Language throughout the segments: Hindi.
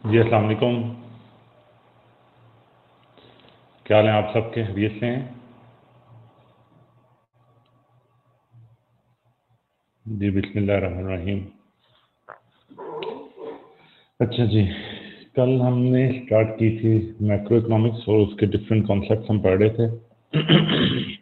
जी अस्सलाम वालेकुम। क्या हाल है आप सबके? खैरियत से हैं? जी बिस्मिल्लाहिर्रहमानिर्रहीम। अच्छा जी, कल हमने स्टार्ट की थी मैक्रो इकोनॉमिक्स और उसके डिफरेंट कॉन्सेप्ट्स हम पढ़ रहे थे।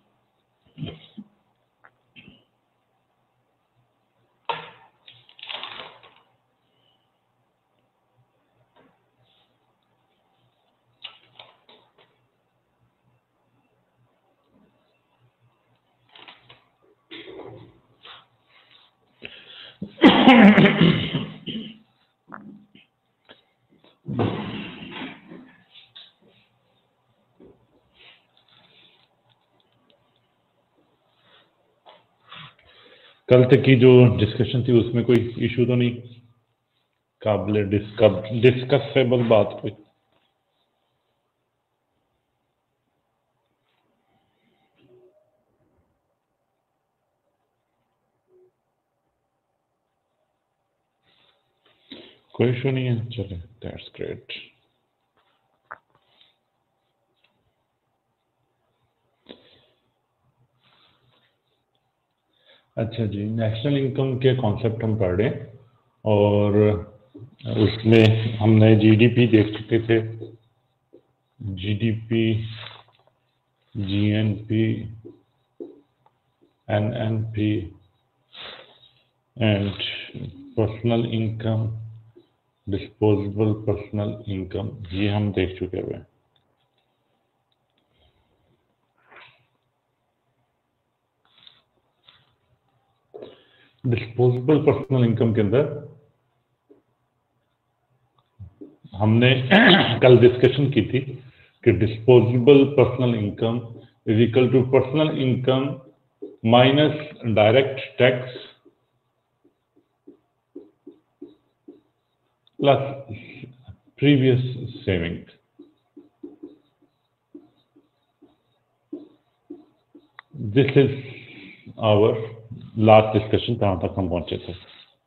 कल तक की जो डिस्कशन थी उसमें कोई इशू तो नहीं? काबिल डिस्कसेबल बात कोई? कोई इशू नहीं है, चले, दैट्स ग्रेट। अच्छा जी, नेशनल इनकम के कॉन्सेप्ट हम पढ़ रहे हैं और उसमें हमने जीडीपी देख चुके थे। GDP, GNP, NNP and personal income, disposable personal income, ये हम देख चुके हुए हैं। डिस्पोजेबल पर्सनल इनकम के अंदर हमने कल डिस्कशन की थी कि disposable personal income is equal to personal income minus direct tax plus previous saving. This is our last discussion, कहां तक हम पहुंचे थे।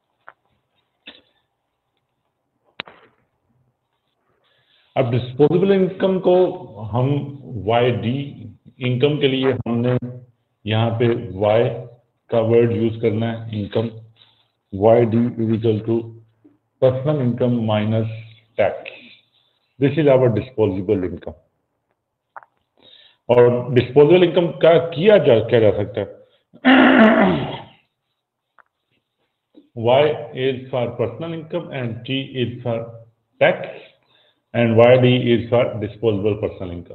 अब डिस्पोजेबल इनकम को हम वाई डी इनकम के लिए हमने यहाँ पे वाई का वर्ड यूज करना है, income. Y D is equal to personal income minus tax. This is our disposable income. और डिस्पोजेबल इनकम का क्या जा सकता है? Y is for personal income and T is for tax and YD is for disposable personal income.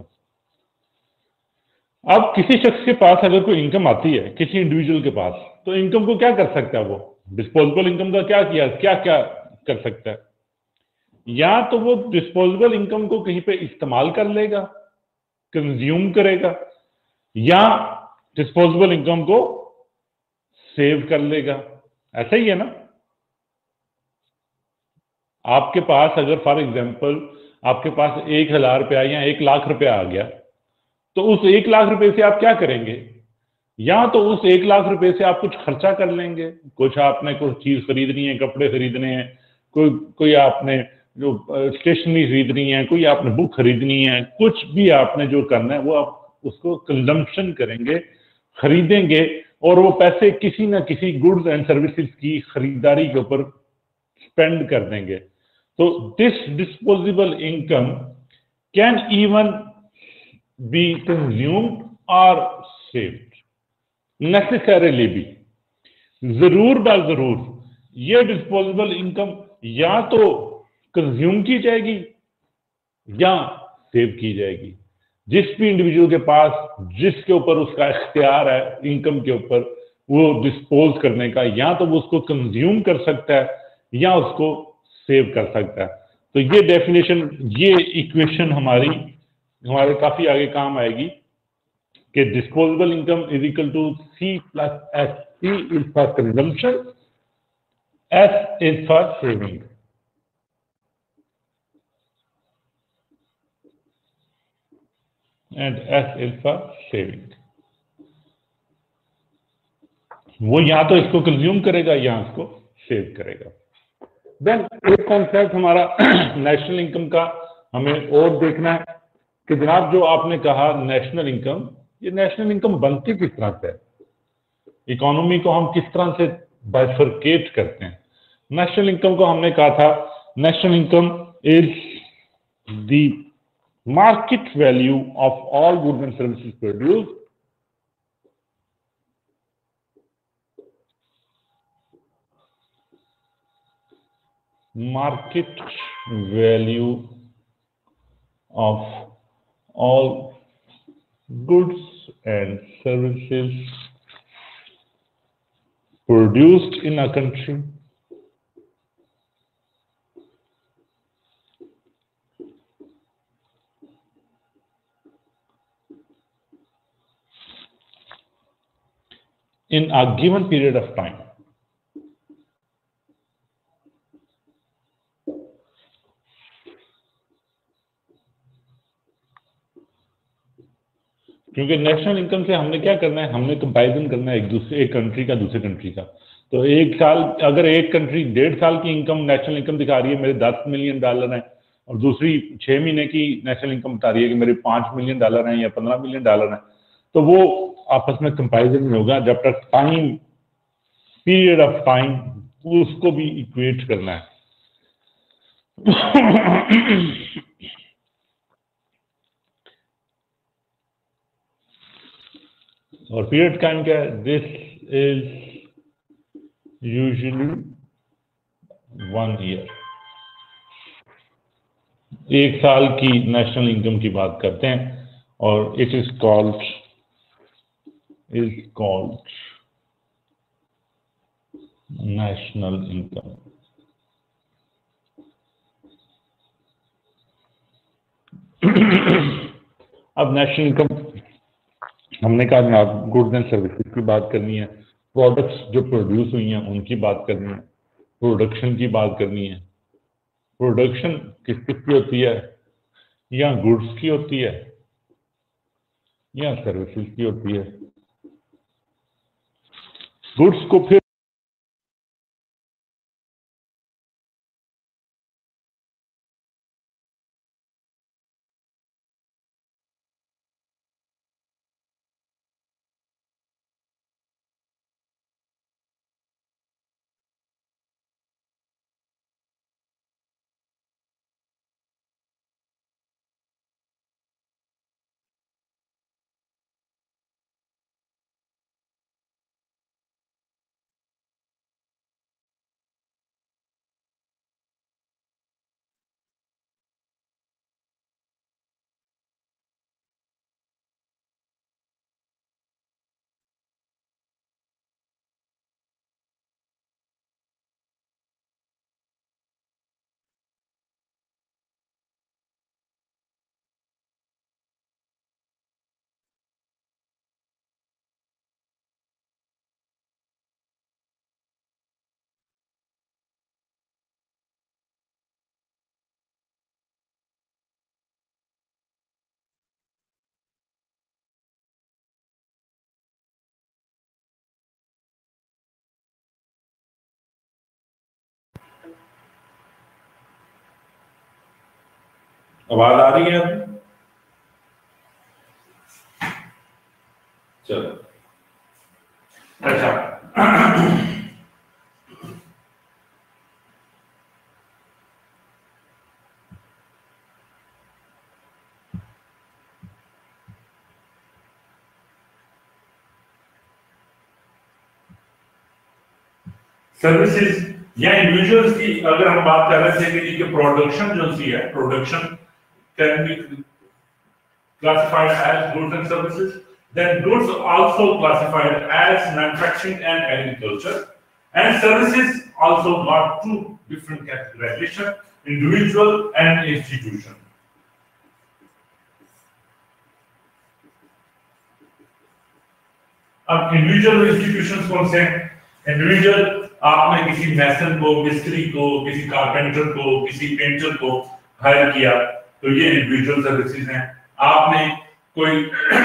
अब किसी शख्स के पास अगर कोई इनकम आती है, किसी इंडिविजुअल के पास, तो इनकम को क्या कर सकता है वो? डिस्पोजेबल इनकम का क्या क्या क्या कर सकता है? या तो वो डिस्पोजेबल इनकम को कहीं पे इस्तेमाल कर लेगा, कंज्यूम करेगा, या डिस्पोजेबल इनकम को सेव कर लेगा। ऐसा ही है ना? आपके पास अगर फॉर एग्जांपल आपके पास 1,000 रुपया या 1,00,000 रुपया आ गया, तो उस 1,00,000 रुपए से आप क्या करेंगे? या तो उस 1,00,000 रुपए से आप कुछ खर्चा कर लेंगे, कुछ आपने कुछ चीज खरीदनी है, कपड़े खरीदने हैं, कोई आपने जो स्टेशनरी खरीदनी है, कोई आपने बुक खरीदनी है, कुछ भी आपने जो करना है वो आप उसको कंजम्पशन करेंगे, खरीदेंगे, और वो पैसे किसी ना किसी गुड्स एंड सर्विसेज की खरीदारी के ऊपर स्पेंड कर देंगे। तो this disposable income can even be consumed और सेव्ड। नेसेसरीली भी, जरूर बार जरूर ये डिस्पोजेबल इनकम या तो कंज्यूम की जाएगी या सेव की जाएगी। जिस भी इंडिविजुअल के पास जिसके ऊपर उसका इख्तियार है इनकम के ऊपर वो डिस्पोज करने का, या तो वो उसको कंज्यूम कर सकता है या उसको सेव कर सकता है। तो ये डेफिनेशन, ये इक्वेशन हमारे काफी आगे काम आएगी कि disposable income is equal to C plus S. C is for consumption, S is for saving. And S is for saving. वो या तो इसको कंज्यूम करेगा या इसको सेव करेगा। देन एक कॉन्सेप्ट हमारा नेशनल इनकम का हमें और देखना है कि जनाब जो आपने कहा नेशनल इनकम, ये नेशनल इनकम बनती किस तरह से है, इकोनॉमी को हम किस तरह से बाइफरकेट करते हैं। नेशनल इनकम को हमने कहा था national income is the market value of all goods and services produced market value of all goods and services produced in a country in a given period of time. क्योंकि नेशनल इनकम से हमने क्या करना है, हमने कंपैरिजन करना है एक कंट्री का दूसरे कंट्री का। तो एक साल अगर एक कंट्री 1.5 साल की इनकम नेशनल इनकम दिखा रही है मेरे $10 मिलियन है, और दूसरी 6 महीने की नेशनल इनकम बता रही है कि मेरे $5 मिलियन है या $15 मिलियन है, तो वो आपस में कंपैरिजन नहीं होगा जब तक टाइम पीरियड ऑफ टाइम उसको भी इक्वेट करना है। और पीरियड टाइम क्या है, दिस इज यूजुअली 1 ईयर। एक साल की नेशनल इनकम की बात करते हैं और it is called national income. अब नेशनल इनकम हमने कहा जनाब गुड्स एंड सर्विसेज की बात करनी है, प्रोडक्ट्स जो प्रोड्यूस हुई हैं उनकी बात करनी है, प्रोडक्शन की बात करनी है। प्रोडक्शन किस किस की होती है, या गुड्स की होती है या सर्विसेज की होती है। गुड्स को फिर आवाज आ रही है अभी? चलो अच्छा। सर्विसेज या इंडिविजुअल्स की अगर हम बात कर रहे थे कि प्रोडक्शन जो सी है, production can be classified as goods and services. Then goods also classified as manufacturing and agriculture, and services also got 2 different categorization: individual and institution. अब इंडिविजुअल इंस्टीट्यूशंस कौन से हैं? इंडिविजुअल आपने किसी मैसन को, मिस्त्री को, किसी कारपेंटर को, किसी पेंटर को हायर किया तो ये इंडिविजुअल सर्विसेज हैं। आपने कोई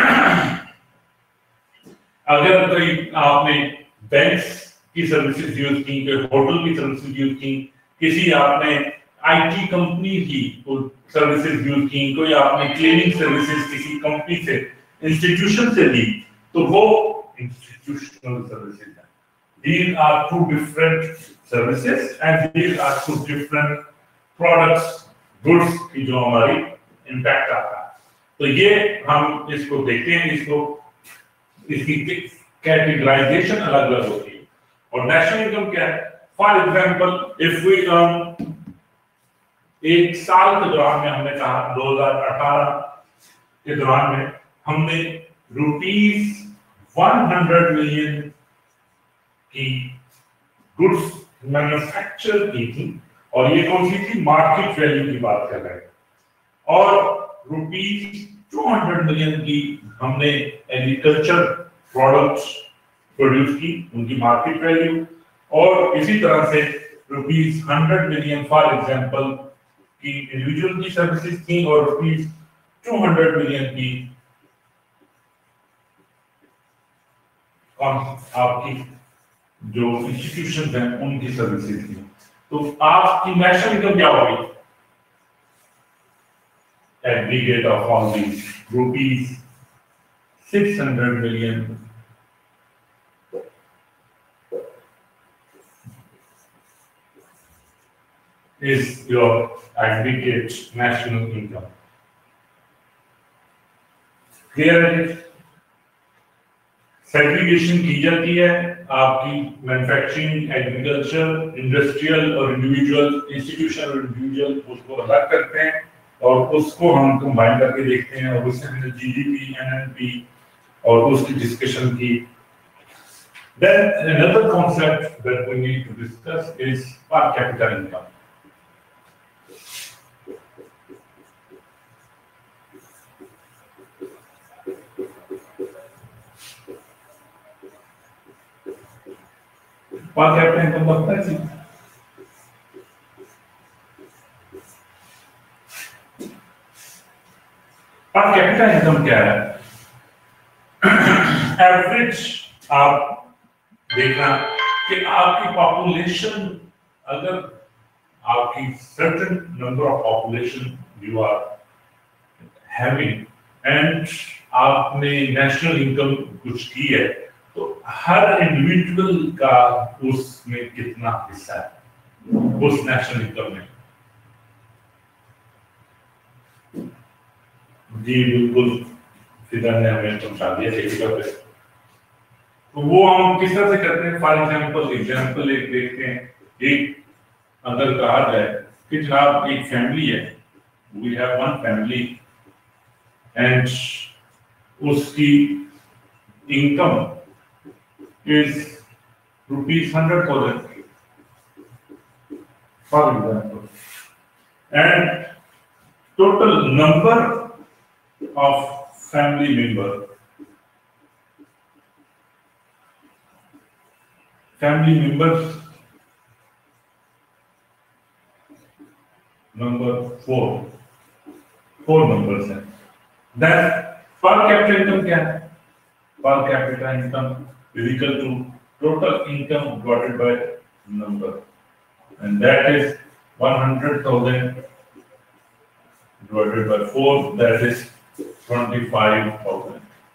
अगर कोई आपने बैंक्स की सर्विसेज यूज की, कोई होटल की सर्विसेज यूज की, किसी आपने आईटी कंपनी की सर्विसेज यूज की, कोई आपने क्लीनिंग सर्विसेज किसी कंपनी से इंस्टीट्यूशन से ली, तो वो इंस्टीट्यूशनल सर्विसेज है। These are two different services and these are two different products, goods की जो हमारी इम्पैक्ट आता है। तो ये हम इसको देखते हैं, इसकी कैटेगराइजेशन अलग अलग होती है। और नेशनल इनकम क्या है? For example if we earn, एक साल के दौरान में हमने कहा 2018 के दौरान में हमने ₹100 मिलियन की गुड्स मैन्युफैक्चर की थी, और ये कौन सी थी? मार्केट वैल्यू की बात कर रहे हैं। और ₹200 मिलियन की हमने एग्रीकल्चर प्रोडक्ट्स प्रोड्यूस की, उनकी मार्केट वैल्यू। और इसी तरह से ₹100 मिलियन फॉर एग्जांपल की इंडिविजुअल की सर्विसेज थी, और ₹200 मिलियन की आपकी जो इंस्टीट्यूशन हैं उनकी सर्विसेज थी। तो आपकी नेशनल इनकम क्या होगी? Aggregate of all these ₹600 million is your aggregate national income. Clear है? सेग्रीगेशन की जाती है आपकी मैन्युफैक्चरिंग, एग्रीकल्चर, इंडस्ट्रियल और इंडिविजुअल, इंस्टीट्यूशन और इंडिविजुअल, उसको अलग करते हैं और उसको हम कंबाइन करके देखते हैं, और उससे हमने जीडीपी, एनएनपी और उसकी डिस्कशन की। Then another concept that we need to discuss is per capita income. Per capita income बनता है जी। Per capita income क्या है? एवरेज आप देखना कि आपकी पॉपुलेशन, अगर आपकी certain number of population you are having and आपने नेशनल इनकम कुछ की है, तो हर इंडिविजुअल का उसमें कितना हिस्सा है उस नेशनल इनकम में? जी बिल्कुल, फिदा ने हमें समझा दिया टेक्निकल पे। तो वो हम किस तरह से करते हैं? फॉर एग्जांपल एक देखते हैं। एक अगर कहा जाए कि जनाब एक फैमिली है, we have one family and उसकी income is ₹100,000 for example, and total number of family members number four numbers हैं। Then per capita income क्या है? Per capita income is equal to total income divided by number, and that is 100,000 divided by 4, that is 25,000.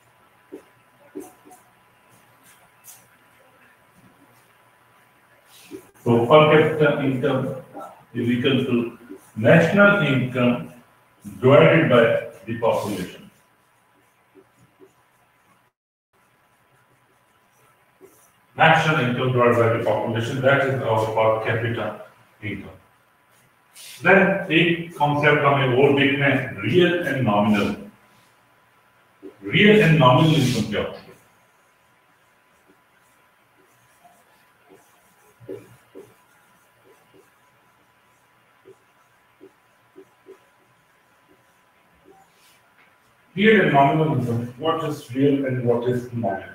So per capita income is equal to national income divided by the population. National income divided by the population, that is our per capita income. Then एक concept हमें और देखना है, real and nominal. Real and nominal income क्या होती है? Real and nominal income. What is real and what is nominal?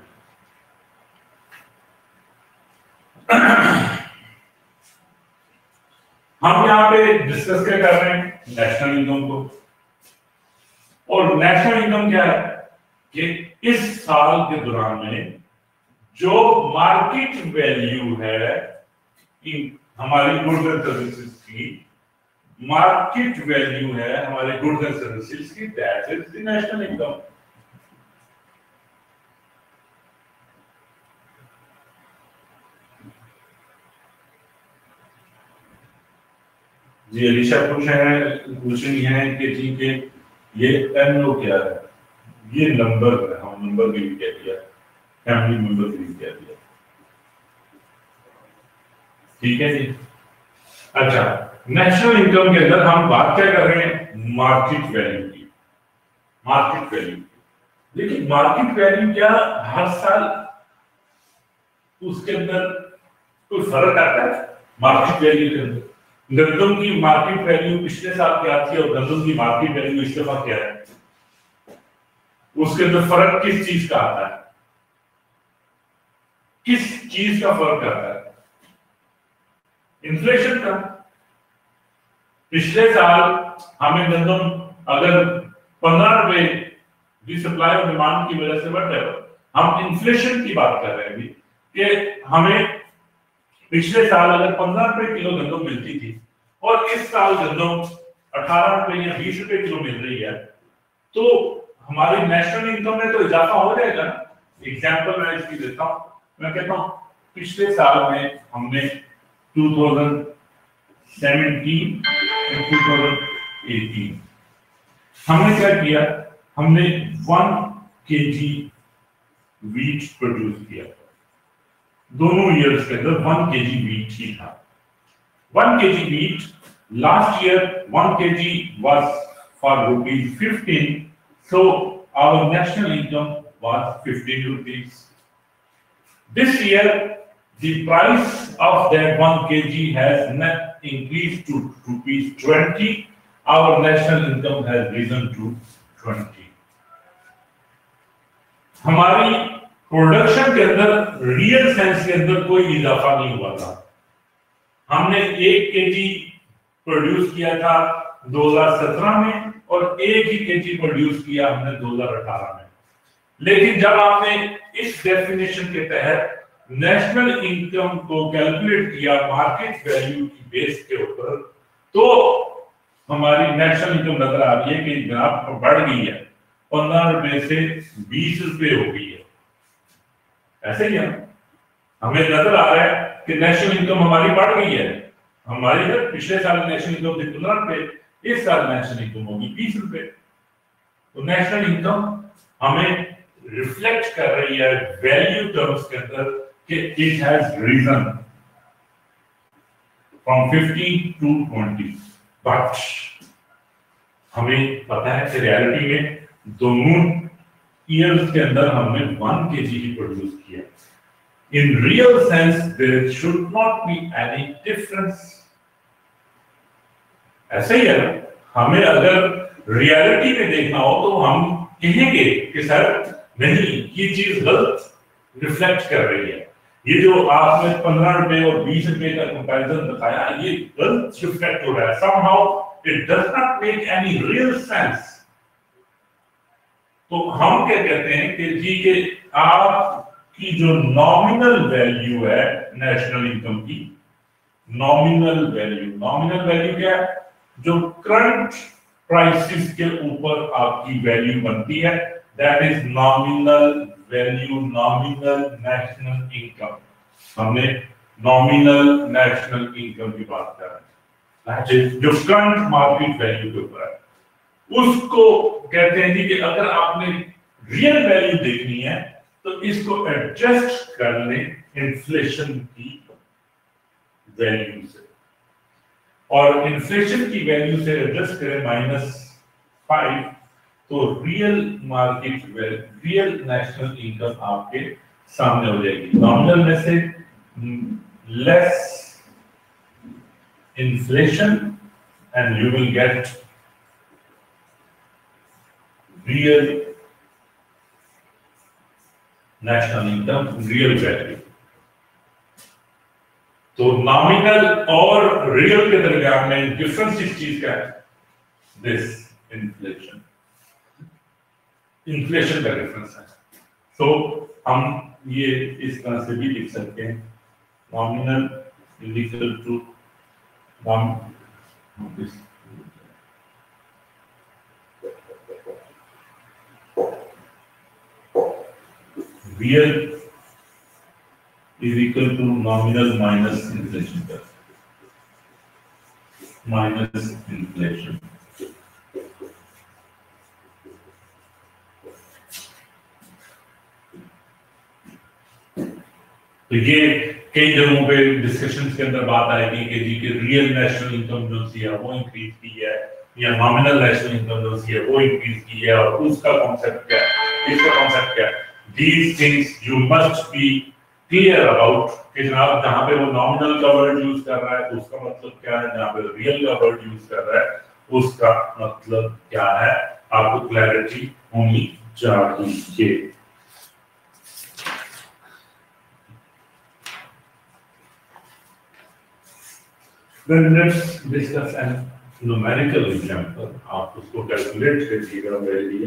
हम यहाँ पे डिस्कस क्या कर रहे हैं? नेशनल इनकम को। और नेशनल इनकम क्या है कि इस साल के दौरान में जो मार्केट वैल्यू है हमारी गुड्स एंड सर्विसेज की मार्केट वैल्यू है हमारे गुड्स एंड सर्विसेज की, that is the national income. जी अलीशा पूछ क्वेश्चन है कि जी के ये एनओ क्या है, ये नंबर है, हम नंबर भी कह दिया, फैमिली मेंबर भी कह दिया, ठीक है जी। अच्छा, नेशनल इनकम के अंदर हम बात क्या कर रहे हैं, मार्केट वैल्यू की, मार्केट वैल्यू। लेकिन मार्केट वैल्यू क्या हर साल उसके अंदर कोई फर्क आता है? मार्केट वैल्यू के अंदर गंदम की मार्केट वैल्यू पिछले साल क्या थी और गंदम की मार्केट वैल्यू इस दफा क्या है, उसके अंदर फर्क किस चीज का आता है, किस चीज का फर्क आता है? इन्फ्लेशन का। पिछले साल हमें गंदम अगर 15 रुपए की सप्लाई और डिमांड की वजह से बढ़ रहे हो, हम इन्फ्लेशन की बात कर रहे हैं अभी कि हमें पिछले साल अगर 15 रुपए किलो गंदम मिलती थी और इस साल गंदम 18 रुपए या 20 रुपए किलो मिल रही है, तो हमारी नेशनल इनकम में तो इजाफा हो जाएगा ना। एग्जाम्पल मैं इसकी देता हूं, मैं कहता हूं पिछले साल में हमने 2017 और 2018 हमने क्या किया, हमने 1 kg वीट प्रोड्यूस किया, दोनों ईयर्स के अंदर 1 kg वीट ही था। 1 kg wheat last year 1 kg was for ₹15, so our national income was 15 rupees. This year the price of that 1 kg has not increased to ₹20. Our national income has risen to 20. हमारी प्रोडक्शन के अंदर रियल सेंस के अंदर कोई इजाफा नहीं हुआ था। हमने 1 केजी प्रोड्यूस किया था 2017 में और 1 ही केजी प्रोड्यूस किया हमने 2018 में। लेकिन जब आपने इस डेफिनेशन के तहत नेशनल इनकम को कैलकुलेट किया मार्केट वैल्यू की बेस के ऊपर, तो हमारी नेशनल इनकम नजर आ रही है कि जनाब बढ़ गई है, 15 रुपए से 20 रुपए हो गई है। ऐसे ही हमें नजर आ रहा है कि नेशनल इनकम हमारी बढ़ गई है। हमारी पिछले साल नेशनल इनकम थी 15 रुपए, इस साल नेशनल इनकम होगी 20 रुपए। तो नेशनल इनकम हमें रिफ्लेक्ट कर रही है वैल्यू टर्म्स के अंदर कि it has risen from 50 to 20। But हमें पता है कि रियलिटी में दोनों ईयर्स के अंदर हमने 1 kg ही प्रोड्यूस किया। In real sense, there should not be any difference. ऐसे ही है ना, हमें अगर रियलिटी में देखना हो तो हम कहेंगे कि सर नहीं, ये चीज गलत रिफ्लेक्ट कर रही है, ये जो आपने 15 रुपए और 20 रुपए का कंपैरिजन बताया ये गलत रिफ्लेक्ट हो रहा है। somehow it does not make any real sense। तो हम क्या कहते हैं कि जी के आपकी जो नॉमिनल वैल्यू है नेशनल इनकम की, नॉमिनल वैल्यू क्या है, जो करंट प्राइसेस के ऊपर आपकी वैल्यू बनती है, that is nominal value, nominal national income. हमने नॉमिनल नेशनल इनकम की बात कर रहे हैं, जो करंट मार्केट वैल्यू के ऊपर है, उसको कहते हैं जी कि अगर आपने रियल वैल्यू देखनी है तो इसको एडजस्ट कर लें इन्फ्लेशन की वैल्यू से, और इन्फ्लेशन की वैल्यू से एडजस्ट करें -5, तो real market value, real national income आपके सामने हो जाएगी। नॉमिनल में से less inflation and you will get real national income, real value. तो नॉमिनल और रियल के दरमियान में डिफरेंस इस चीज का है, दिस इन्फ्लेशन, इन्फ्लेशन का डिफरेंस है। तो हम ये इस तरह से भी लिख सकते हैं, nominal is equal to 1. Real is equal to nominal minus inflation. Minus inflation. तो ये कई जगहों पे डिस्कशंस के अंदर बात आएगी कि जी के रियल नेशनल इनकम जो सी है वो इंक्रीज की है या नॉमिनल नेशनल इनकम जो सी है वो इंक्रीज की है, और उसका कॉन्सेप्ट क्या है, इसका कॉन्सेप्ट क्या है। These things you must be clear about कि जनाब जहाँ पे वो नॉमिनल का वर्ड यूज कर रहा है उसका मतलब क्या है, जहाँ पे रियल का वर्ड यूज कर रहा है उसका मतलब क्या है, आपको क्लैरिटी होनी चाहिए। Then let's discuss an numerical example. आप उसको कैलकुलेट करिएगा मेरे लिए।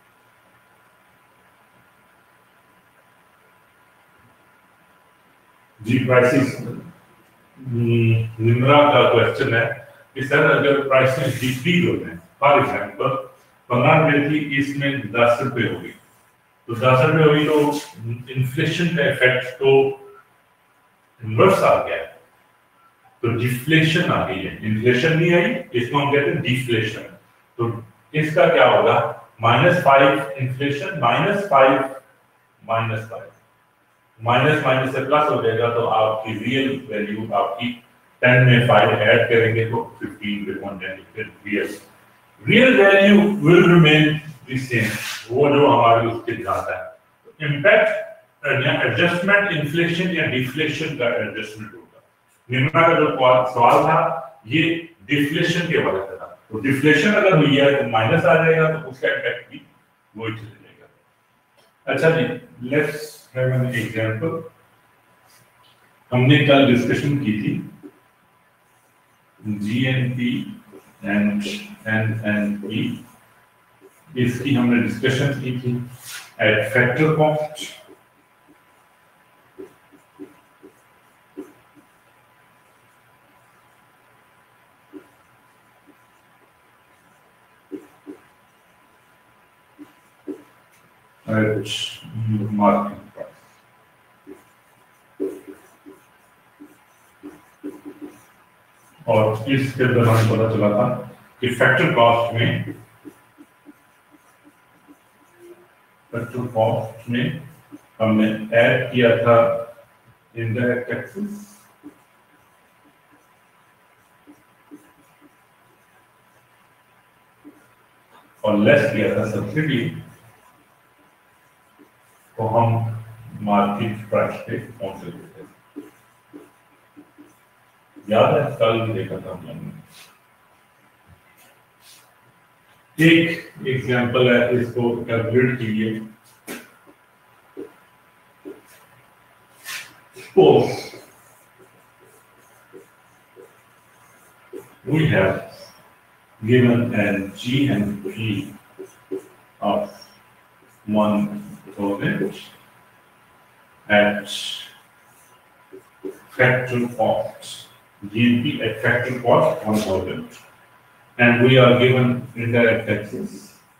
जी प्राइसेस, निम्रा का क्वेश्चन है कि सर अगर प्राइसेस डिक्रीज होते हैं, फॉर एग्जांपल 15 रुपए थी इसमें 10 रुपए हो गई, तो 10 रुपए हुई तो इन्फ्लेशन का इफेक्ट तो इनवर्स आ गया, तो डिफ्लेशन आ गई है, इन्फ्लेशन नहीं आई, इसको हम कहते हैं डिफ्लेशन। तो इसका क्या होगा, -5 इन्फ्लेशन -5 -5 माइनस माइनस से प्लस हो जाएगा, तो आपकी रियल वैल्यू आपकी 10 में 5 ऐड करेंगे तो 15 पे 110 real value will remain the same, वो जो हमारे उसके जाता है। इम्पैक्ट या एडजस्टमेंट इन्फ्लेशन या डिफ्लेशन का एडजस्टमेंट होगा। निम्रा का जो सवाल था ये डिफ्लेशन के बारे में था, तो डिफ्लेशन अगर हुई है तो माइनस आ जाएगा, तो उसका इम्पैक्ट भी वही चले जाएगा। अच्छा जी, लेट्स हैव एन एग्जांपल। हमने कल डिस्कशन की थी जीएनपी एंड एनएनपी, इसकी हमने डिस्कशन की थी at factor cost, market price. और इसके दौरान पता चला था कि फैक्टर कॉस्ट में हमने ऐड किया था इनडायरेक्ट टैक्सेस और लेस किया था सब्सिडी, तो हम मार्केट प्राइस पे पहुंचे थे। याद है कल भी देखा था हमने। एक एग्जांपल है, इसको कैलकुलेट कीजिए। Suppose we have given a GNP of 1,000 at factor cost, GNP at factor cost 1,000, and we are given indirect taxes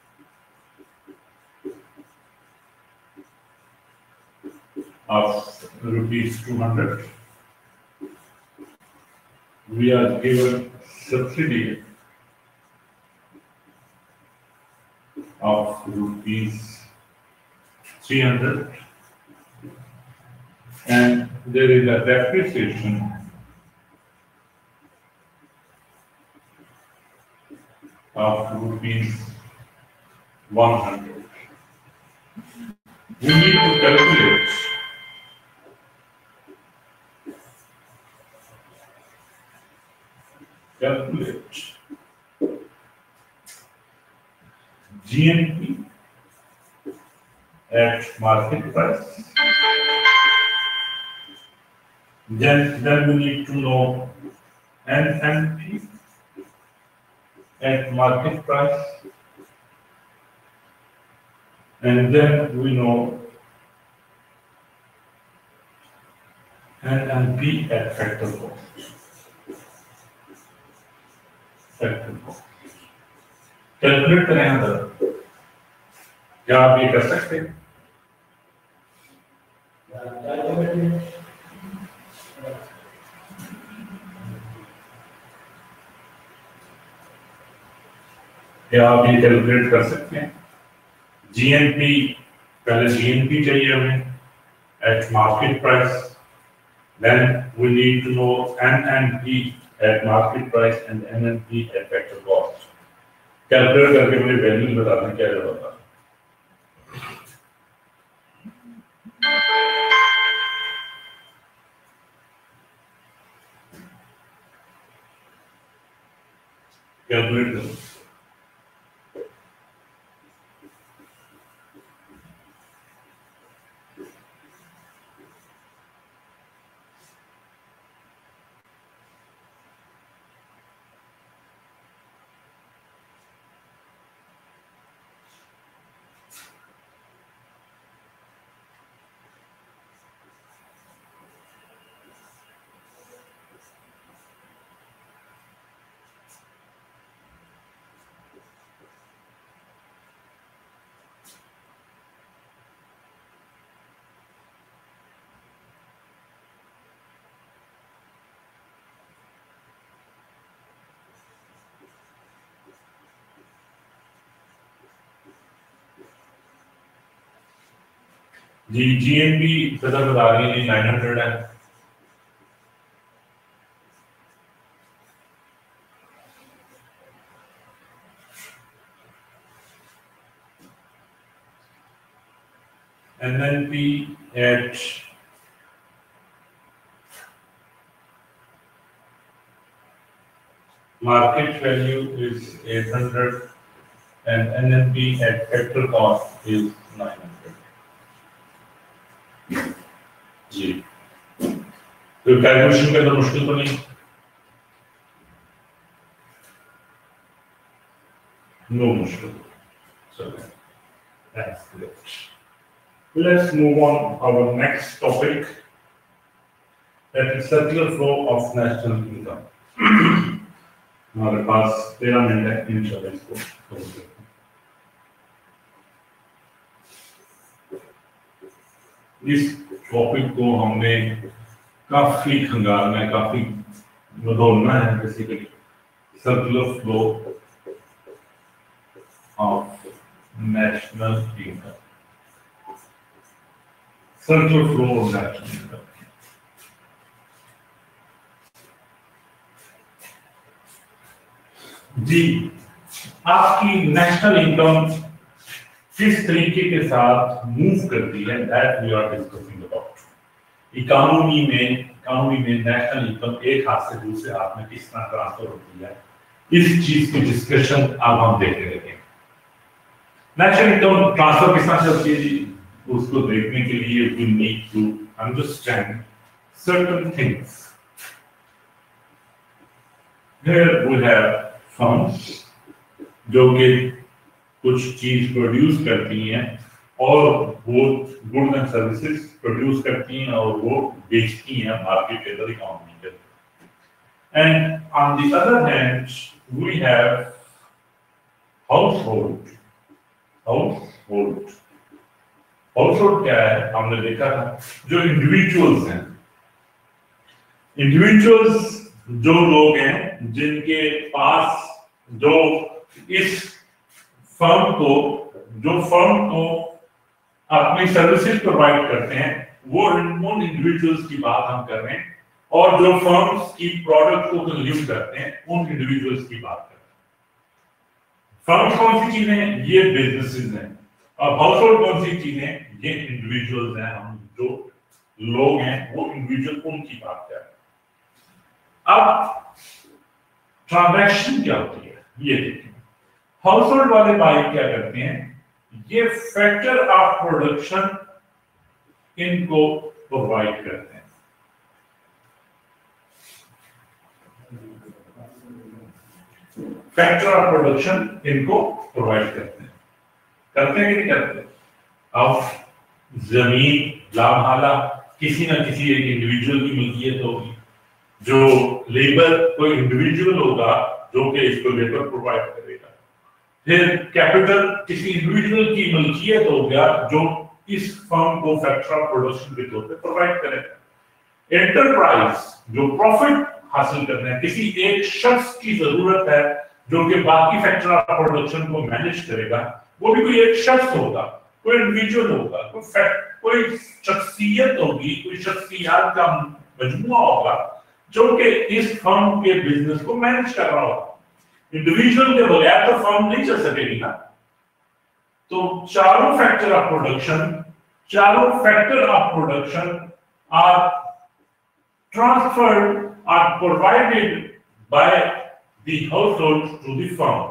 of rupees 200. We are given subsidy of rupees 300, and there is a depreciation of rupees 100. We need to calculate GNP at market price. Then we need to know NNP at market price, and then we know NNP at factor cost, calculate करें यहाँ पर, क्या आप ये कर सकते हैं? क्या आप ये कैलकुलेट कर सकते हैं? जीएनपी, पहले जीएनपी चाहिए हमें at market price, then we need to know NNP at market price and NNP at factor cost. Calculate करके मुझे वैल्यू बता दें क्या होगा। कैलकुलेट करो। जी जीएनपी पता बता रही है 900 है, NNP at market value is 800 and NNP at factor cost is 900. जी तो कैलकुलेशन के अंदर मुश्किल तो नहीं? नो मुश्किल। So that's great. Let's move on our next topic, that is circular flow of national income. हमारे पास 13 मिनट है, इंशाल्लाह इसको करेंगे। इस टॉपिक को हमने काफी खंगालना है, काफी बदौलना है, basically circular flow of national income, circular flow of national income. जी आपकी नेशनल इनकम किस तरीके के साथ मूव करती है, that we are discussing about. Economy में नेशनल इनकम एक हाथ से दूसरे हाथ में किस तरह ट्रांसफर होती है, इस चीज की डिस्कशन अब हम देखने लगे। नेशनल इनकम ट्रांसफर किस तरह चलती है जी, उसको देखने के लिए we need to understand certain things. Here we have firms जो कि कुछ चीज प्रोड्यूस करती हैं और वो गुड्स एंड सर्विसेज प्रोड्यूस करती हैं और वो बेचती हैं मार्केट के अंदर, इकोनॉमी के अंदर। And on the other hand we have household. Household क्या है, हमने देखा था, जो इंडिविजुअल्स हैं, इंडिविजुअल्स जो लोग हैं जिनके पास जो इस फर्म को अपनी सर्विसेज प्रोवाइड करते हैं, वो उन इंडिविजुअल्स की बात हम कर रहे हैं, और जो फर्म्स की प्रोडक्ट को कंज्यूम करते हैं उन इंडिविजुअल्स की बात कर रहे हैं। फर्म्स कौन सी चीजें हैं, ये बिजनेसेस हैं, और हाउसहोल्ड कौन सी चीजें हैं, ये इंडिविजुअल्स हैं। हम जो लोग हैं वो इंडिविजुअल, उनकी बात कर रहे हैं। अब ट्रांजैक्शन क्या होती है ये देखिए। हाउसहोल्ड वाले भाई क्या करते हैं, ये फैक्टर ऑफ प्रोडक्शन इनको प्रोवाइड करते हैं। फैक्टर ऑफ प्रोडक्शन इनको प्रोवाइड करते हैं कि नहीं करते? अब जमीन लामहाला किसी ना किसी एक इंडिविजुअल की मिल्कियत होगी, जो लेबर कोई इंडिविजुअल होगा जो कि इसको लेबर प्रोवाइड करेगा। फिर कैपिटल किसी इंडिविजुअल की मिल्कियत हो गया जो इस फर्म को फैक्टर ऑफ प्रोडक्शन के तौर पे प्रोवाइड करेगा। एंटरप्राइज जो प्रॉफिट हासिल करना है, किसी एक शख्स की जरूरत है जो कि बाकी फैक्टर ऑफ प्रोडक्शन को मैनेज करेगा, वो भी कोई एक शख्स होगा, कोई इंडिविजुअल होगा, कोई शख्सियत होगी, कोई शख्सियत का मजमुआ होगा जो कि इस फर्म के बिजनेस को मैनेज कर रहा होगा। इंडिविजुअल के बगैर तो फर्म नहीं चल सकेगी ना। तो चारों factor of production are transferred are provided by the household to the firm.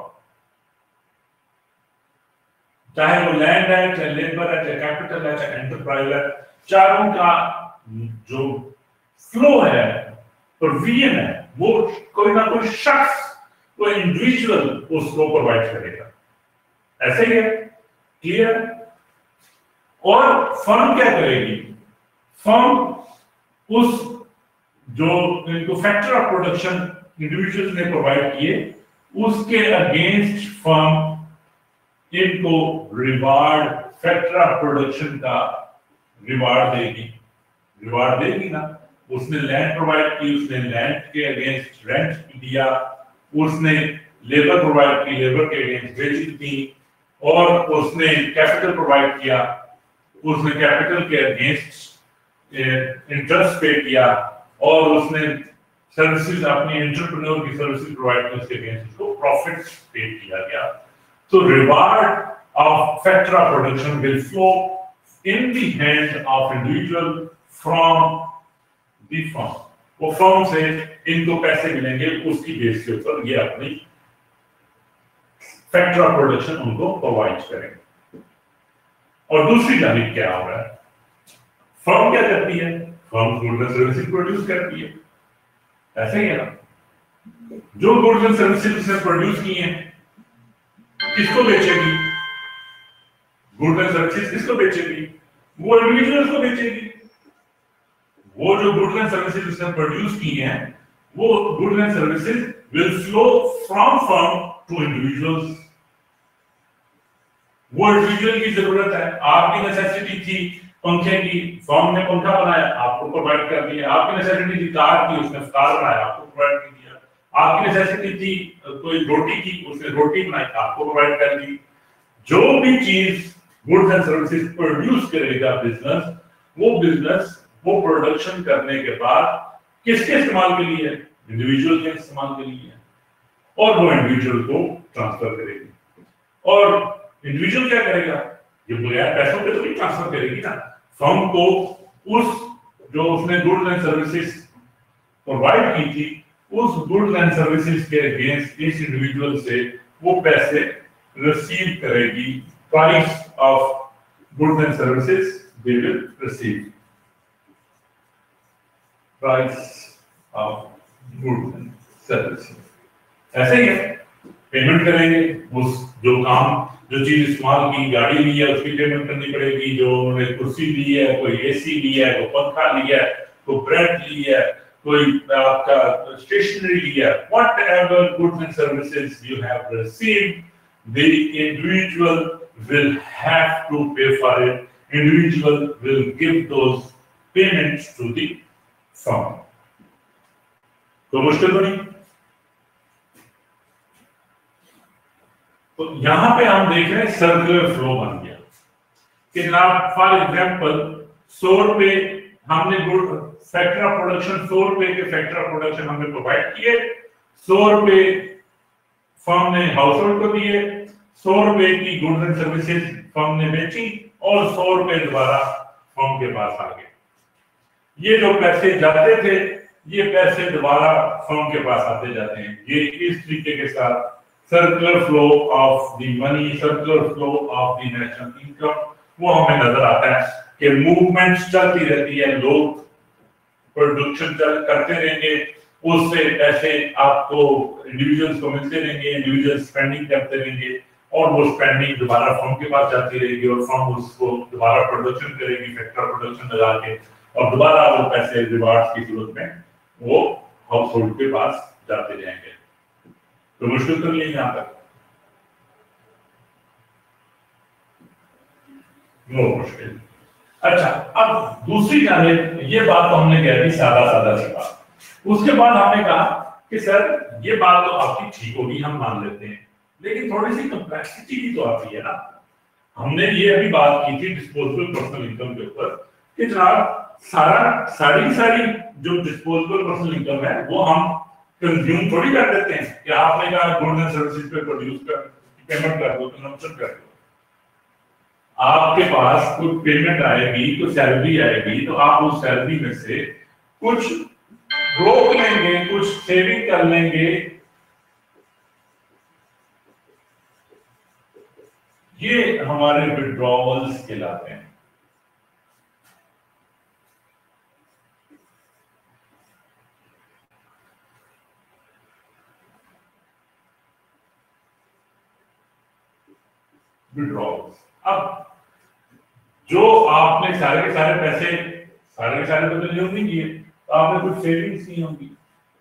चाहे वो लैंड है, चाहे लेबर है, चाहे कैपिटल है, चाहे एंटरप्राइज है, चारों का जो फ्लो है, प्रोविजन है, वो कोई ना कोई शख्स, कोई इंडिविजुअल उसको प्रोवाइड करेगा। ऐसे ही है, क्लियर? और फर्म क्या करेगी? फर्म उस जो इनको फैक्टर ऑफ प्रोडक्शन इंडिविजुअल्स ने प्रोवाइड किए, उसके अगेंस्ट फर्म इनको रिवार्ड, फैक्टर ऑफ प्रोडक्शन का रिवार्ड देगी ना। उसने लैंड प्रोवाइड की, उसने लैंड के अगेंस्ट रेंट दिया, उसने लेबर प्रोवाइड की, लेबर के अगेंस्ट वेजेस दी, और उसने कैपिटल प्रोवाइड किया, उसने कैपिटल के अगेंस्ट इंटरेस्ट पे किया, और उसने सर्विसेज, अपनी एंटरप्रेन्योर की सर्विसेज प्रोवाइड की, उसके अगेंस्ट उसको प्रॉफिट पे किया गया। So reward of factor of production will flow in the hand of individual from the firm। वो फर्म से इनको पैसे मिलेंगे, उसकी बेस के ऊपर ये अपनी फैक्टर ऑफ प्रोडक्शन उनको प्रोवाइड करेंगे। और दूसरी जानिब क्या हो रहा है? फर्म क्या करती है? Firm goods and services produce करती है। ऐसे ही है ना। जो गुड्स एंड सर्विसेज उसने प्रोड्यूस की हैं, किसको बेचेगी? गुड्स एंड सर्विसेज किसको बेचेगी? वो इंडिविजुअल्स को बेचेगी। वो जो गुड्स एंड सर्विसेज उसने प्रोड्यूस की हैं, वो goods and services will flow from firm to individuals. वो इंडिविजुअल की जरूरत है, आपकी नेसेसिटी थी पंखे की, फर्म ने पंखा बनाया, आपको प्रोवाइड कर दिया। आपकी नेसेसिटी थी कार की, उसने कार बनाया, आपको प्रोवाइड कर दिया। आपकी नेसेसिटी थी कोई रोटी की, उसने रोटी बनाई, आपको प्रोवाइड कर दी। जो भी चीज गुड्स एंड सर्विसेज प्रोड्यूस करेगा बिजनेस, वो प्रोडक्शन करने के बाद किसके इस्तेमाल के लिए है? इंडिविजुअल के इस्तेमाल के लिए है, और वो इंडिविजुअल को ट्रांसफर करेगी। और इंडिविजुअल क्या करेगा? ये बगैर पैसों के तो नहीं ट्रांसफर करेगी ना। फर्म को उस जो उसने गुड्स एंड सर्विसेज प्रोवाइड की थी, उस गुड्स एंड सर्विसेज के अगेंस्ट इस इंडिविजुअल से वो पैसे रिसीव करेगी। Price of goods and services they will receive. Price of goods and services ऐसे ही है। पेमेंट करेंगे, उस जो काम, जो चीज इस्तेमाल की, गाड़ी ली है उसकी पेमेंट करनी पड़ेगी। जो उन्होंने कुर्सी ली है, कोई एसी ली है, कोई पंखा लिया है, कोई ब्रेड ली है, कोई आपका स्टेशनरी लिया, whatever goods and services you have received, the individual will have to pay for it. Individual will give those payments to the firm. तो मुश्किल तो नहीं। तो यहां पे हम देख रहे हैं सर्कुलर फ्लो बन गया कि जनाब फॉर एग्जांपल 100 रुपए हमने गुड फैक्टर ऑफ प्रोडक्शन 100 रुपए के फैक्टर ऑफ प्रोडक्शन हमने प्रोवाइड किए, 100 रुपए फर्म ने हाउस होल्ड को दिए, 100 रुपए की गुड्स एंड सर्विसेज फर्म ने बेची, और 100 रुपए दोबारा फर्म के पास आ गए। ये जो पैसे जाते थे, ये पैसे दोबारा फर्म के पास आते जाते हैं। ये इस तरीके के साथ circular flow of the money, circular flow of the national income, वो हमें नजर आता है कि मूवमेंट चलती रहती है। लोग प्रोडक्शन करते रहेंगे, उससे पैसे आपको इंडिविजुअल्स को मिलते रहेंगे, इंडिविजुअल स्पेंडिंग करते रहेंगे, और वो स्पेंडिंग दोबारा फर्म के पास जाती रहेगी, और फर्म उसको दोबारा प्रोडक्शन करेगी, फैक्टर प्रोडक्शन लगा के और दोबारा वो पैसे रिवार्ड्स की सूरत में वो हाउस होल्ड के पास जाते जाएंगे। तो मुश्किल तो नहीं है यहाँ तक, नो मुश्किल। अच्छा, अब दूसरी जानिब ये बात तो हमने कह दी सादा सादा सी बात, उसके बाद हमने कहा कि सर ये बात तो आपकी ठीक होगी, हम मान लेते हैं, लेकिन थोड़ी सी कम्प्लेक्सिटी भी तो आती है ना। हमने ये अभी बात की थी डिस्पोजेबल पर्सनल इनकम के ऊपर कि जनाब सारी जो डिस्पोजेबल पर्सनल इनकम है वो हम कंज्यूम थोड़ी कर देते हैं कि आपने कहा गुड्स एंड सर्विसेज पे प्रोड्यूस कर पेमेंट कर दो, कंजम्पशन कर दो। आपके पास कुछ पेमेंट आएगी, कुछ सैलरी आएगी, तो आप उस सैलरी में से कुछ रोक लेंगे, कुछ सेविंग कर लेंगे। ये हमारे विड्रॉवल्स कहलाते हैं। विड्रॉवल्स। अब जो आपने सारे के सारे पैसे तो यूज नहीं किए, तो आपने कुछ सेविंग्स की होंगी।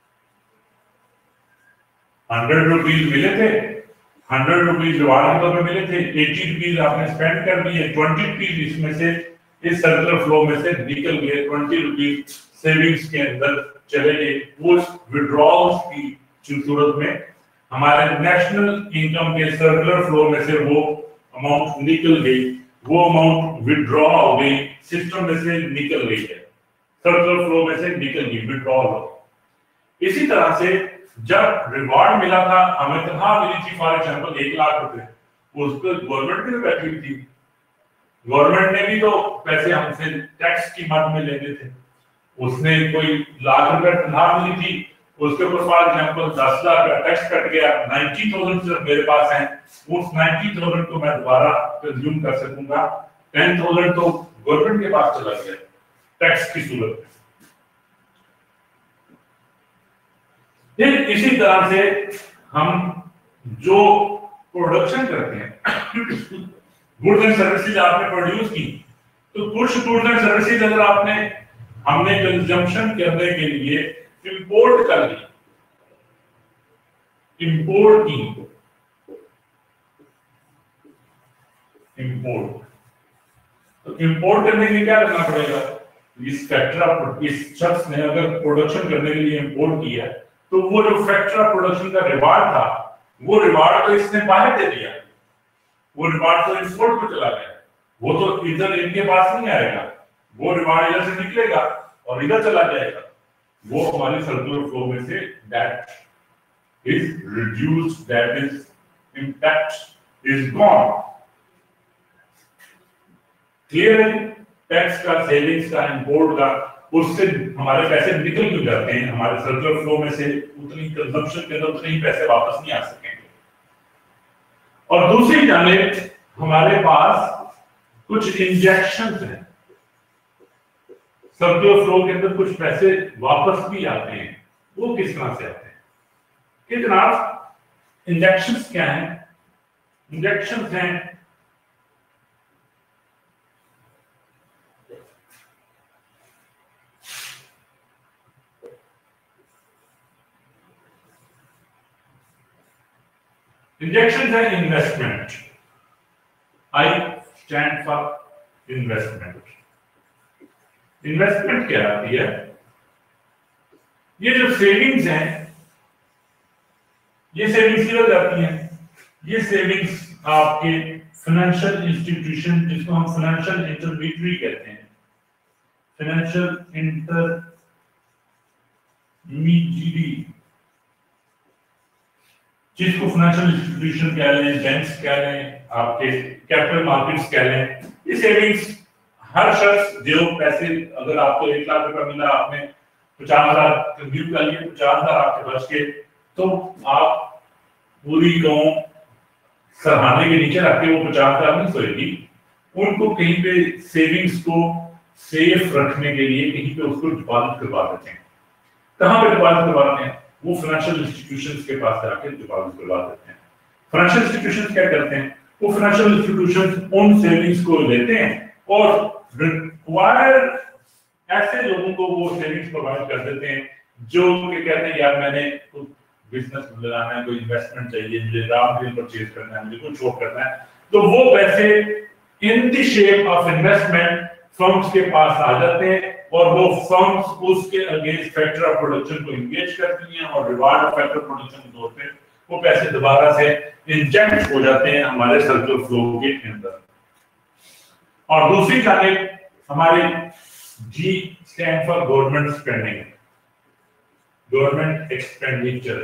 100 रुपीज मिले थे, 100 रुपीज रिवार्ड के तौर पे मिले थे, 80 रुपीज आपने स्पेंड कर दिए, 20 रुपीज इसमें से इस सर्कुलर फ्लो में से निकल गए, 20 रुपीज सेविंग्स के अंदर चले गए। वो विड्रॉल्स की सूरत में हमारे नेशनल इनकम के सर्कुलर फ्लो में से वो अमाउंट निकल गई, वो अमाउंट विड्रॉ हो गई, सिस्टम में से निकल गई है, सर्कुलर फ्लो में से निकल गई, विड्रॉल हो। इसी तरह से जब रिवार्ड मिला था, हमें तनख्वाह मिली थी फॉर एग्जांपल 1 लाख रुपए, उसको गवर्नमेंट भी बैठी हुई थी, गवर्नमेंट ने भी तो पैसे हमसे टैक्स की मद में लेते थे। उसने कोई लाख रुपए तनख्वाह मिली थी, उसके ऊपर फॉर एग्जांपल 10 लाख का टैक्स कट गया, 90,000 सिर्फ मेरे पास है, उस 90,000 को मैं दोबारा कंज्यूम कर सकूंगा, 10,000 तो गवर्नमेंट के पास चला गया टैक्स की सूरत में। इसी तरह से हम जो प्रोडक्शन करते हैं, गुड्स एंड सर्विसेज आपने प्रोड्यूस की, तो कुछ गुड्स एंड सर्विसेज अगर हमने कंजम्पशन करने के लिए इंपोर्ट कर ली, इंपोर्ट तो इंपोर्ट करने के लिए क्या करना पड़ेगा? इस शख्स ने अगर प्रोडक्शन करने के लिए इंपोर्ट किया, तो वो जो फैक्टर ऑफ प्रोडक्शन का रिवार्ड था, वो रिवार्ड तो इसने बाहर दे दिया, वो रिवार्ड तो इंपोर्ट को चला गया, वो तो इधर इनके पास नहीं आएगा, वो रिवार्ड इधर से निकलेगा और इधर चला जाएगा, वो हमारे सर्कुलर फ्लो में से that is reduced, that is impact is gone. Clear है? टैक्स का, सेविंग्स का, इंपोर्ट का, उससे हमारे पैसे निकल क्यों जाते हैं? हमारे सर्कुलर फ्लो में से उतनी कंजम्पशन के अंदर उतने ही पैसे वापस नहीं आ सकेंगे। और दूसरी जानिब हमारे पास कुछ इंजेक्शंस हैं, सर्कुलर फ्लो के अंदर कुछ पैसे वापस भी आते हैं। वो किस तरह से आते हैं कि जनाब इंजेक्शंस क्या हैं? इंजेक्शंस हैं इंजेक्शन है investment. I stand for investment. Investment क्या आती है? ये जो सेविंग्स हैं, ये सेविंग्स किधर जाती हैं? ये सेविंग्स आपके फाइनेंशियल इंस्टीट्यूशन, जिसको हम फाइनेंशियल इंटरमीडियरी कहते हैं, फाइनेंशियल इंटरमीडियरी, जिसको फाइनेंशियल इंस्टीट्यूशन कह लें, बैंक्स कह लें, आपके कैपिटल मार्केट्स कह लें, ये सेविंग्स हर शख्स जो पैसे, अगर आपको 1 लाख रुपया मिला, आपने 50,000 कंज्यूम कर लिए, 50,000 आपके बच के, तो आप पूरी गांव सरहाने के नीचे रख के वो 50,000 नहीं सोएगी, उनको कहीं पे सेविंग्स को सेफ रखने के लिए कहीं पे उसको डिपॉजिट करवा देते हैं। कहाँ पे डिपॉजिट करवाते हैं? वो फाइनेंशियल इंस्टीट्यूशंस के पास जाके डिपॉजिट करवा देते हैं। फाइनेंशियल इंस्टीट्यूशंस क्या करते हैं? वो फाइनेंशियल इंस्टीट्यूशंस उन सेविंग्स को लेते हैं और रिक्वायर्ड ऐसे लोगों को वो सेविंग्स प्रोवाइड कर देते हैं जो कि कहते हैं यार मैंने कुछ बिजनेस लगाना है, कोई इन्वेस्टमेंट चाहिए, मुझे रॉ मटेरियल परचेज करना है, मुझे कुछ और करना है, तो वो पैसे in the shape of investment firms के पास आ जाते हैं और वो फर्म्स उसके अगेंस्ट फैक्टर ऑफ प्रोडक्शन को इंगेज करती हैं और रिवार्ड ऑफ फैक्टर प्रोडक्शन के तौर पे वो पैसे दोबारा से इंजेक्ट हो जाते हैं हमारे सर्कुलर फ्लो के अंदर। और दूसरी जानिब हमारे G stand for government spending, government expenditure.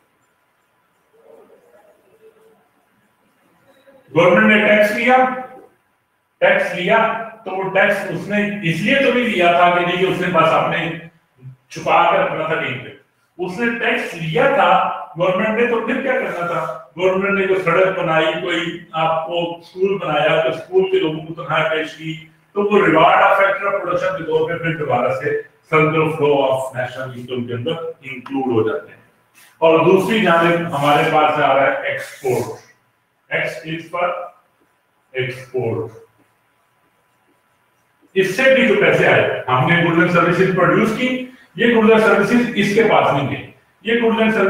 Government ने टैक्स लिया तो वो टैक्स उसने इसलिए तो नहीं लिया था कि नहीं उसने बस अपने छुपा कर रखना था कहीं पे, उसने टैक्स लिया था गवर्नमेंट ने, तो फिर क्या करना था, गवर्नमेंट ने कोई सड़क बनाई, कोई आपको स्कूल बनाया, तो स्कूल के लोगों को तनख्वाह पेश की, तो वो reward of factor of production के तौर पे फिर दोबारा से circular flow of national income के अंदर इंक्लूड हो जाते हैं। और दूसरी जानिब हमारे पास आ रहा है export, X is for export. इससे भी जो पैसे आए, हमने गुड्स एंड सर्विसेज प्रोड्यूस की, ये गुड्स एंड सर्विसेज इसके पास नहीं गए, ये गुड्स एंड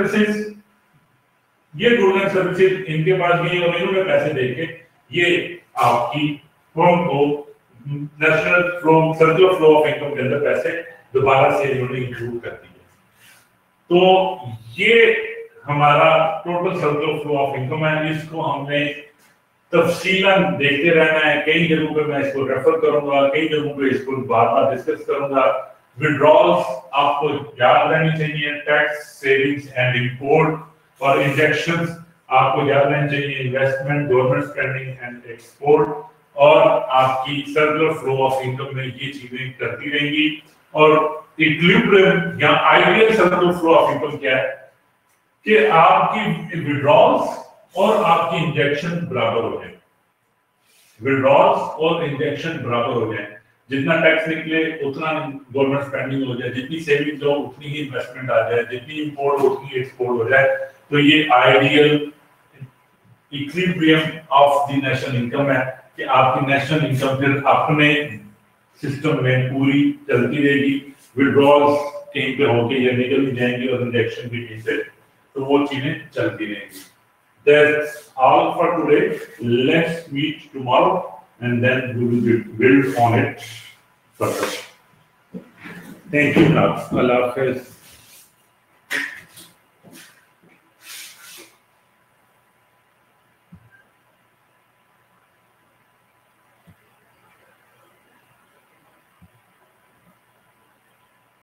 सर्विसेज इनके पास गई और इन्होंने पैसे देके ये आपकी फर्म को national flow circular flow of income के अंदर पैसे दोबारा से इन्होंने इंक्लूड कर दिए। तो ये हमारा total circular flow of income है, इसको हमने तफसीलन देखते रहना है। कई जगहों पे मैं इसको रेफर करूंगा, कई जगहों पे इसको बार-बार डिस्कस करूंगा। विड्रॉल्स आपको याद रहनी चाहिए, टैक्स सेविंग्स एंड इंपोर्ट और इंजेक्शंस आपको याद रहनी चाहिए, investment, government spending and export, और आपकी सर्कुलर फ्लो ऑफ इनकम में ये चीजें करती रहेंगी। और इक्विलिब्रियम या ideal circular flow of income क्या है कि आपकी विड्रॉल्स और आपकी इंजेक्शन बराबर हो जाए, विड्रॉल्स और इंजेक्शन बराबर हो जाए, जितना टैक्स निकले उतना गवर्नमेंट स्पेंडिंग हो जाए, जितनी सेविंग हो उतनी ही इन्वेस्टमेंट आ जाए, जितनी इंपोर्ट उतनी एक्सपोर्ट हो जाए, तो ये ideal equilibrium of the national income है कि आपकी नेशनल इनकम फिर अपने सिस्टम में पूरी चलती रहेगी, विड्रॉल्स कहीं पे होके या निकल ही जाएंगे और इंजेक्शन भी कहीं से, तो वो चीजें चलती रहेंगी। That's all for today. Let's meet tomorrow and then we will build on it further. Thank you. Allah Hafiz.